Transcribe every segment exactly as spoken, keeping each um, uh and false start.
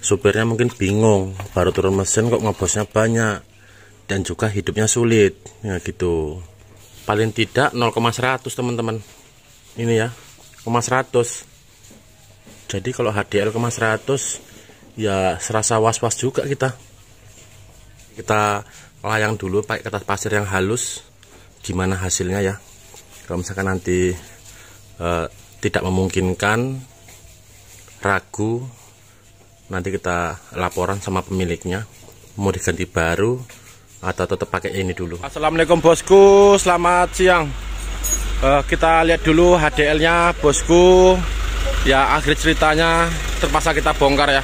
supirnya mungkin bingung, baru turun mesin kok ngebosnya banyak dan juga hidupnya sulit ya gitu. Paling tidak nol koma seratus teman-teman ini ya, koma seratus. Jadi kalau H D L koma seratus ya serasa was-was juga kita. Kita layang dulu pakai kertas pasir yang halus, gimana hasilnya ya. Kalau misalkan nanti eh, tidak memungkinkan, ragu, nanti kita laporan sama pemiliknya mau diganti baru atau tetap pakai ini dulu. Assalamualaikum bosku, selamat siang. uh, Kita lihat dulu H D L nya bosku. Ya akhir ceritanya terpaksa kita bongkar ya.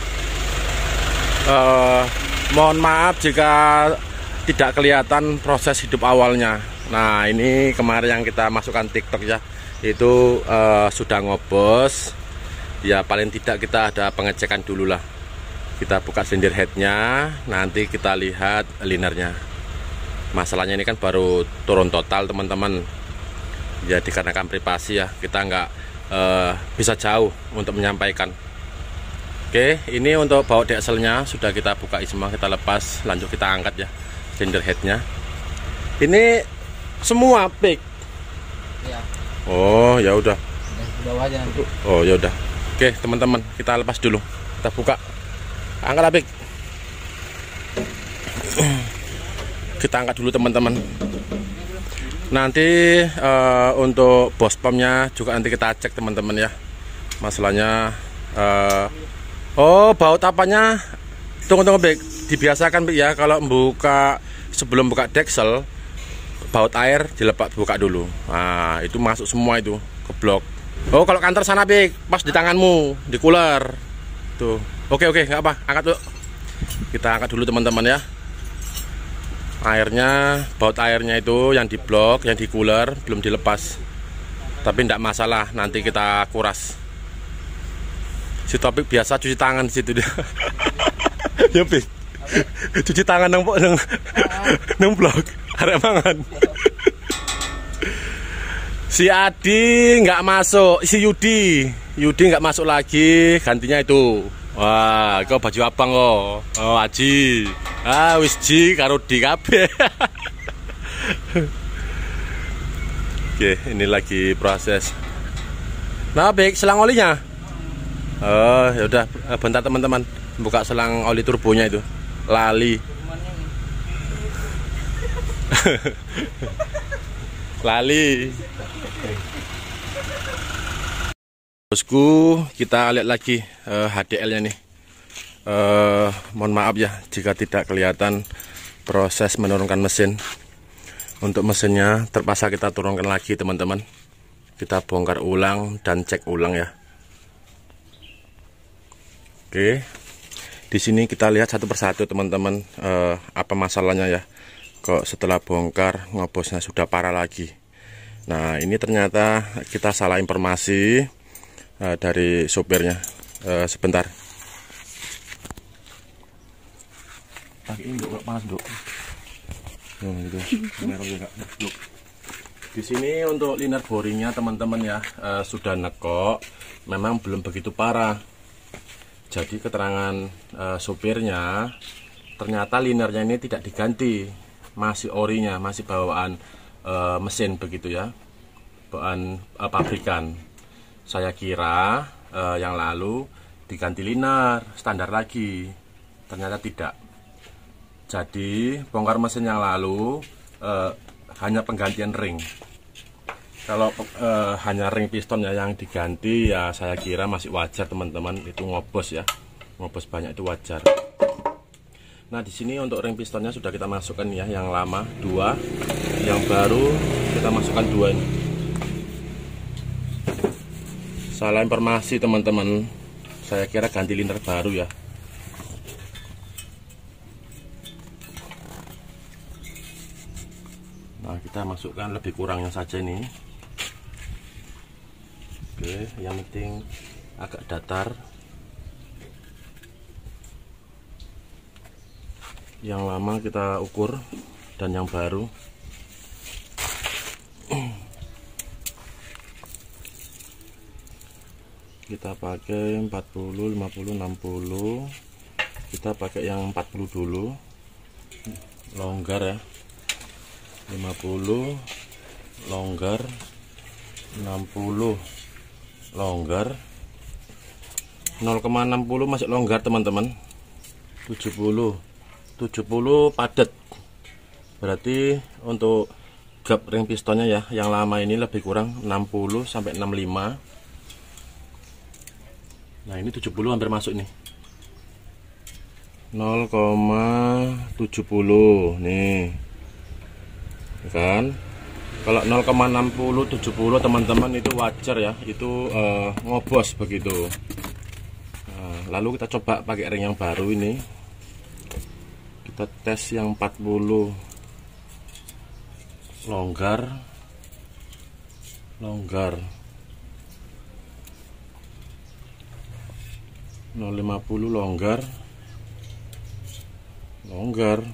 uh, Mohon maaf jika tidak kelihatan proses hidup awalnya. Nah ini kemarin yang kita masukkan TikTok ya, itu uh, sudah ngobos. Ya paling tidak kita ada pengecekan dulu lah. Kita buka silinder headnya, nanti kita lihat linernya. Masalahnya ini kan baru turun total teman-teman. Ya dikarenakan privasi ya, kita nggak uh, bisa jauh untuk menyampaikan. Oke, ini untuk baut dieselnya sudah kita buka semua, kita lepas, lanjut kita angkat ya silinder headnya. Ini semua pick. Ya. Oh ya udah. Bawahnya nanti. Oh ya udah. Oke teman-teman, kita lepas dulu, kita buka. Angkat apik. Kita angkat dulu teman-teman. Nanti uh, untuk bos pumpnya juga nanti kita cek teman-teman ya. Masalahnya uh, oh baut apanya? Tunggu-tunggu Bik. Dibiasakan Bik ya, kalau buka sebelum buka deksel, baut air dilepas buka dulu. Nah itu masuk semua itu ke blok. Oh kalau kantor sana Bik, pas di tanganmu, di cooler. Tuh. Oke oke nggak apa, angkat dulu. Kita angkat dulu teman-teman ya. Airnya, baut airnya itu yang di blok, yang di cooler belum dilepas. Tapi tidak masalah, nanti kita kuras. Si Topik biasa cuci tangan di situ dia. Ya Bik. Cuci tangan nang nang nang blok, arek mangan. Si Adi nggak masuk, si Yudi, Yudi nggak masuk lagi, gantinya itu. Wah, kau baju abang kok. Oh, Aji. Ah, wis ji karo di kabeh. Oke, ini lagi proses. Nah, Bik, selang olinya. Oh, ya udah, bentar teman-teman. Buka selang oli turbonya itu. Lali. Lali. Bosku, kita lihat lagi uh, H D L nya nih. uh, Mohon maaf ya jika tidak kelihatan proses menurunkan mesin. Untuk mesinnya terpaksa kita turunkan lagi teman-teman. Kita bongkar ulang dan cek ulang ya. Oke, di sini kita lihat satu persatu teman-teman, uh, apa masalahnya ya. Kok setelah bongkar ngobosnya sudah parah lagi. Nah ini ternyata kita salah informasi Uh, dari sopirnya. Uh, sebentar. Pakai ini dulu, panas dulu. Oh, gitu. Juga. Di sini untuk liner boringnya teman-teman ya, uh, sudah nekok, memang belum begitu parah. Jadi keterangan uh, sopirnya, ternyata linernya ini tidak diganti, masih orinya, masih bawaan uh, mesin begitu ya, bawaan uh, pabrikan. Saya kira eh, yang lalu diganti liner standar lagi, ternyata tidak. Jadi bongkar mesin yang lalu eh, hanya penggantian ring. Kalau eh, hanya ring pistonnya yang diganti ya saya kira masih wajar teman-teman, itu ngobos ya, ngobos banyak itu wajar. Nah di sini untuk ring pistonnya sudah kita masukkan ya, yang lama dua, yang baru kita masukkan dua ini. Salah informasi teman-teman, saya kira ganti liner baru ya. Nah kita masukkan lebih kurangnya saja ini. Oke, yang penting agak datar. Yang lama kita ukur dan yang baru. Kita pakai empat puluh, lima puluh, enam puluh. Kita pakai yang empat puluh dulu, longgar ya. Lima puluh longgar, enam puluh longgar, nol koma enam puluh masih longgar teman-teman, tujuh puluh tujuh puluh padat. Berarti untuk gap ring pistonnya ya, yang lama ini lebih kurang enam puluh sampai enam puluh lima. Nah ini tujuh puluh hampir masuk nih, nol koma tujuh puluh nih kan. Kalau nol koma enam puluh tujuh puluh teman-teman itu wajar ya, itu uh, ngobos begitu. Nah, lalu kita coba pakai ring yang baru ini, kita tes yang empat puluh longgar, longgar, nol lima puluh longgar, longgar,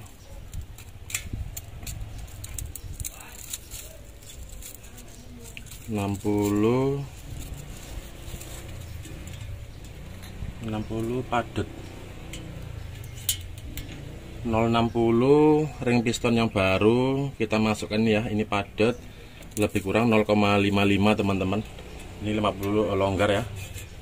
enam puluh, enam puluh padat, nol enam puluh ring piston yang baru kita masukkan ya, ini padat, lebih kurang nol koma lima lima teman-teman. Ini lima puluh longgar ya,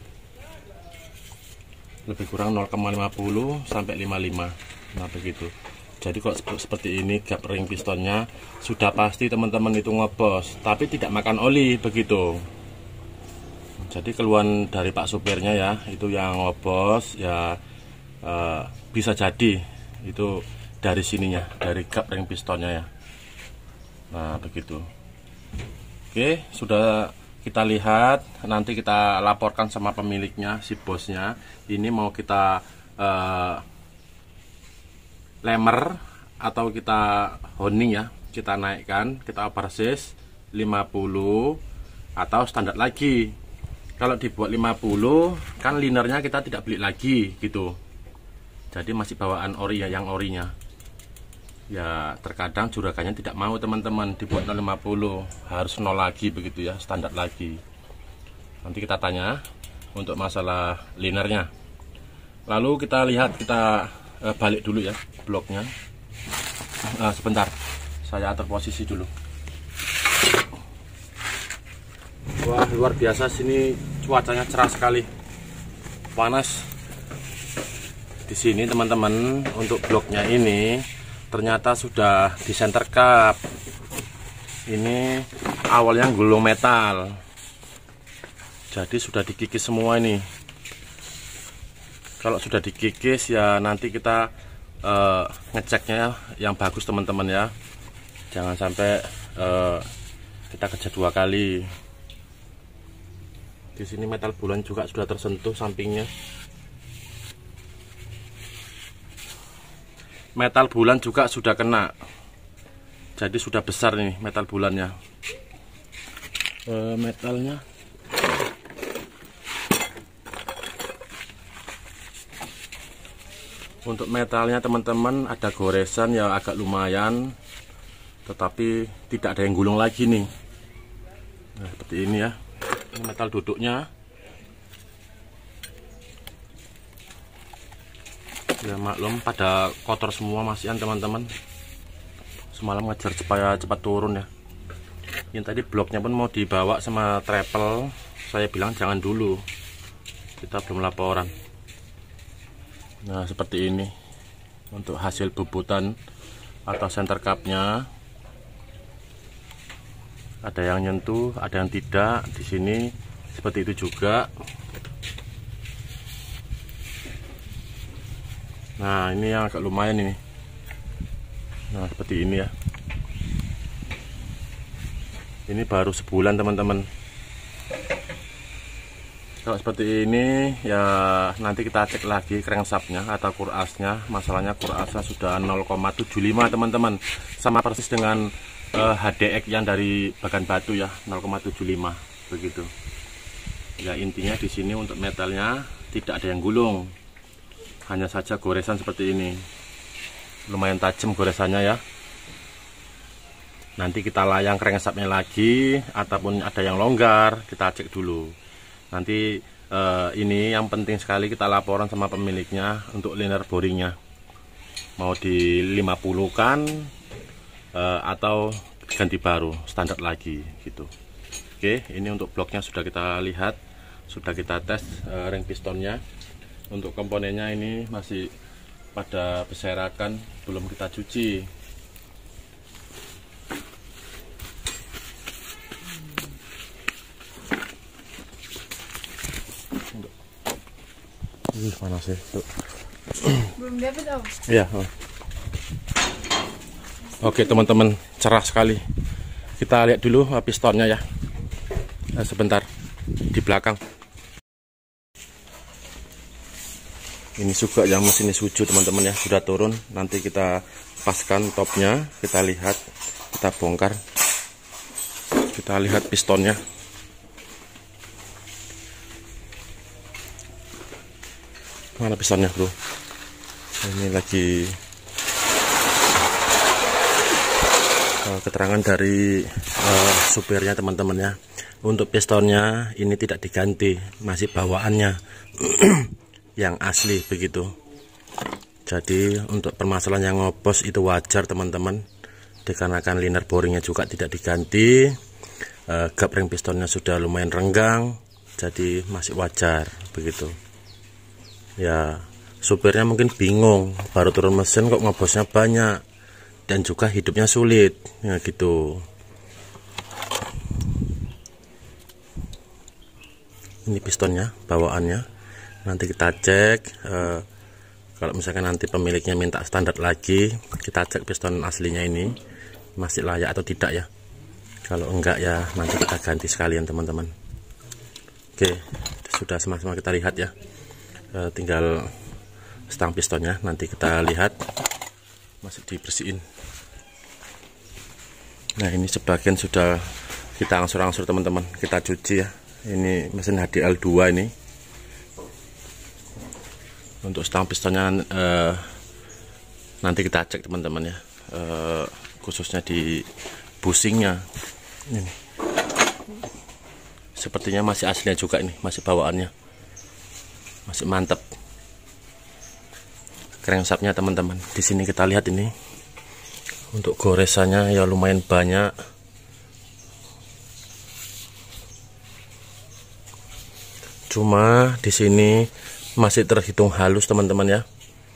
lebih kurang nol koma lima puluh sampai lima puluh lima. Nah begitu. Jadi kok seperti ini gap ring pistonnya sudah pasti teman-teman itu ngobos, tapi tidak makan oli begitu. Jadi keluhan dari Pak supirnya ya, itu yang ngobos ya, eh, bisa jadi itu dari sininya, dari gap ring pistonnya ya. Nah begitu. Oke, sudah kita lihat, nanti kita laporkan sama pemiliknya, si bosnya. Ini mau kita eh, lemer atau kita honing ya, kita naikkan, kita oversis lima puluh atau standar lagi. Kalau dibuat lima puluh kan linernya kita tidak beli lagi gitu, jadi masih bawaan ori ya, yang orinya ya. Terkadang juragannya tidak mau teman-teman dibuat nol lima puluh, harus nol lagi begitu ya, standar lagi. Nanti kita tanya untuk masalah linernya. Lalu kita lihat, kita eh, balik dulu ya bloknya. Nah, sebentar, saya atur posisi dulu. Wah luar biasa sini, cuacanya cerah sekali, panas di sini teman-teman. Untuk bloknya ini ternyata sudah di center cup. Ini awalnya gulung metal, jadi sudah dikikis semua ini. Kalau sudah dikikis ya nanti kita uh, ngeceknya yang bagus teman-teman ya, jangan sampai uh, kita kerja dua kali. Di sini metal bulan juga sudah tersentuh sampingnya. Metal bulan juga sudah kena, jadi sudah besar nih metal bulannya. Uh, metalnya untuk metalnya teman-teman ada goresan ya, agak lumayan, tetapi tidak ada yang gulung lagi nih. Nah seperti ini ya, ini metal duduknya ya, maklum pada kotor semua masian teman-teman. Semalam ngejar supaya cepat turun ya. Yang tadi bloknya pun mau dibawa sama travel, saya bilang jangan dulu, kita belum laporan. Nah seperti ini untuk hasil bubutan atau center cupnya. Ada yang nyentuh, ada yang tidak. Di sini seperti itu juga. Nah ini yang agak lumayan ini. Nah seperti ini ya. Ini baru sebulan teman-teman. Kalau seperti ini ya nanti kita cek lagi crankshaftnya atau kurasnya. Masalahnya kurasnya sudah nol koma tujuh lima teman-teman, sama persis dengan uh, H D X yang dari Bagan Batu ya, nol koma tujuh lima begitu. Ya intinya di sini untuk metalnya tidak ada yang gulung, hanya saja goresan seperti ini. Lumayan tajam goresannya ya. Nanti kita layang crankshaftnya lagi, ataupun ada yang longgar, kita cek dulu. Nanti uh, ini yang penting sekali kita laporan sama pemiliknya untuk liner boringnya, mau di lima puluh kan uh, atau ganti baru standar lagi gitu. Oke, ini untuk bloknya sudah kita lihat, sudah kita tes uh, ring pistonnya. Untuk komponennya ini masih pada berserakan, belum kita cuci. Ih, mana sih tuh? Belum dapat om. Iya. Oh. Oke teman-teman, cerah sekali. Kita lihat dulu uh, pistonnya ya. Uh, sebentar di belakang. Ini juga yang mesin suju teman-teman ya, sudah turun. Nanti kita paskan topnya, kita lihat, kita bongkar, kita lihat pistonnya. Mana pistonnya bro? Ini lagi uh, keterangan dari uh, supirnya teman-teman ya. Untuk pistonnya ini tidak diganti, masih bawaannya yang asli begitu. Jadi untuk permasalahan yang ngopos itu wajar teman-teman, dikarenakan liner boringnya juga tidak diganti, e, gap ring pistonnya sudah lumayan renggang, jadi masih wajar begitu ya. Supirnya mungkin bingung, baru turun mesin kok ngobosnya banyak dan juga hidupnya sulit ya gitu. Ini pistonnya bawaannya. Nanti kita cek, eh, kalau misalkan nanti pemiliknya minta standar lagi, kita cek piston aslinya ini masih layak atau tidak ya. Kalau enggak ya nanti kita ganti sekalian teman-teman. Oke, sudah sama-sama kita lihat ya. E, tinggal stang pistonnya nanti kita lihat, masih dibersihin. Nah ini sebagian sudah kita angsur-angsur teman-teman, kita cuci ya. Ini mesin H D L dua ini. Untuk stang pistonnya eh, nanti kita cek teman-teman ya, eh, khususnya di bushingnya. Ini sepertinya masih aslinya juga, ini masih bawaannya, masih mantap. Crankshaftnya teman-teman, di sini kita lihat ini untuk goresannya ya lumayan banyak. Cuma di sini masih terhitung halus teman-teman ya.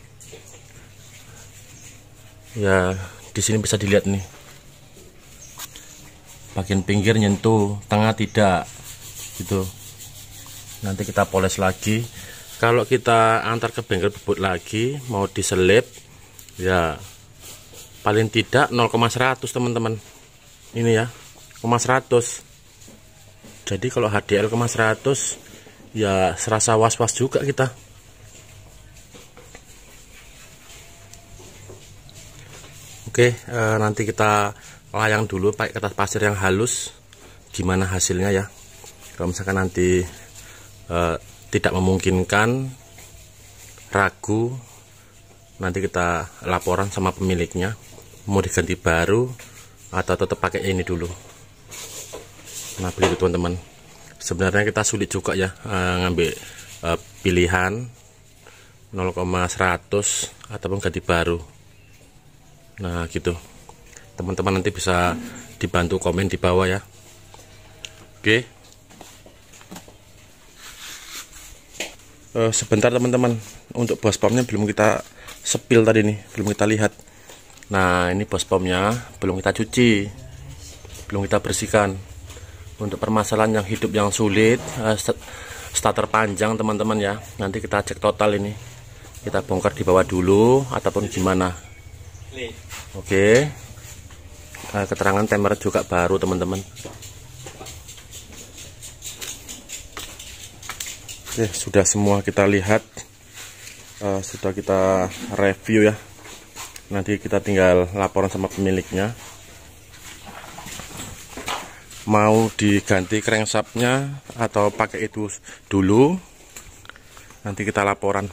Ya di sini bisa dilihat nih, bagian pinggir nyentuh, tengah tidak gitu. Nanti kita poles lagi. Kalau kita antar ke bengkel bebut lagi mau diselip ya paling tidak nol koma seratus teman-teman. Ini ya koma seratus. Jadi kalau H D L koma seratus ya serasa was-was juga kita. Oke, e, nanti kita layang dulu pakai kertas pasir yang halus, gimana hasilnya ya. Kalau misalkan nanti e, tidak memungkinkan, ragu, nanti kita laporan sama pemiliknya, mau diganti baru atau tetap pakai ini dulu. Nah begitu teman-teman. Sebenarnya kita sulit juga ya uh, ngambil uh, pilihan nol koma seratus ataupun ganti baru. Nah gitu teman-teman, nanti bisa dibantu komen di bawah ya. Oke, uh, sebentar teman-teman, untuk bos pomnya belum kita sepil tadi nih, belum kita lihat. Nah ini bos pomnya belum kita cuci, belum kita bersihkan. Untuk permasalahan yang hidup yang sulit, uh, starter panjang teman-teman ya, nanti kita cek total ini, kita bongkar di bawah dulu ataupun gimana. Oke, uh, keterangan timer juga baru teman-teman. Oke, sudah semua kita lihat, uh, sudah kita review ya. Nanti kita tinggal laporan sama pemiliknya, mau diganti crankshaftnya atau pakai itu dulu, nanti kita laporan.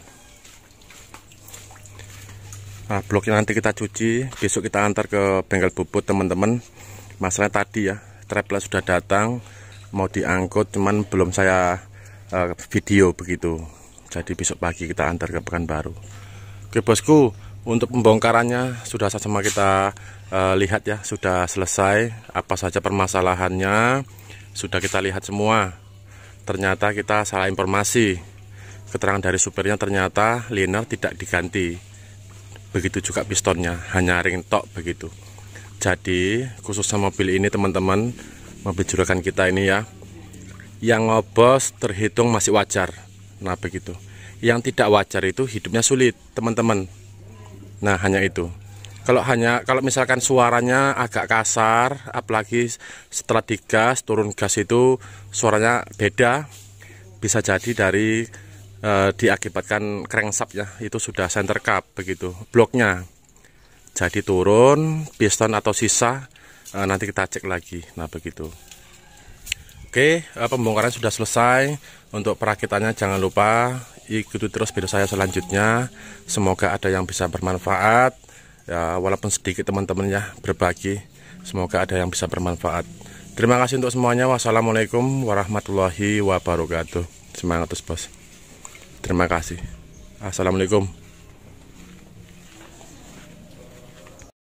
Nah bloknya nanti kita cuci, besok kita antar ke bengkel bubut teman-teman. Masalah tadi ya, trapler sudah datang, mau diangkut, cuman belum saya uh, video begitu. Jadi besok pagi kita antar ke Pekanbaru. Oke bosku, untuk pembongkarannya sudah sama kita uh, lihat ya, sudah selesai. Apa saja permasalahannya sudah kita lihat semua. Ternyata kita salah informasi. Keterangan dari supirnya ternyata liner tidak diganti. Begitu juga pistonnya, hanya ring tok begitu. Jadi khususnya mobil ini teman-teman, mobil juragan kita ini ya, yang ngobos terhitung masih wajar. Nah begitu. Yang tidak wajar itu hidupnya sulit teman-teman. Nah hanya itu. Kalau hanya kalau misalkan suaranya agak kasar, apalagi setelah digas turun gas itu suaranya beda, bisa jadi dari e, diakibatkan crankshaft ya, itu sudah center cap begitu, bloknya. Jadi turun piston atau sisa, e, nanti kita cek lagi. Nah begitu. Oke, e, pembongkaran sudah selesai. Untuk perakitannya jangan lupa ikuti terus video saya selanjutnya. Semoga ada yang bisa bermanfaat. Ya, walaupun sedikit teman-teman ya, berbagi. Semoga ada yang bisa bermanfaat. Terima kasih untuk semuanya. Wassalamualaikum warahmatullahi wabarakatuh. Semangat terus bos. Terima kasih. Assalamualaikum.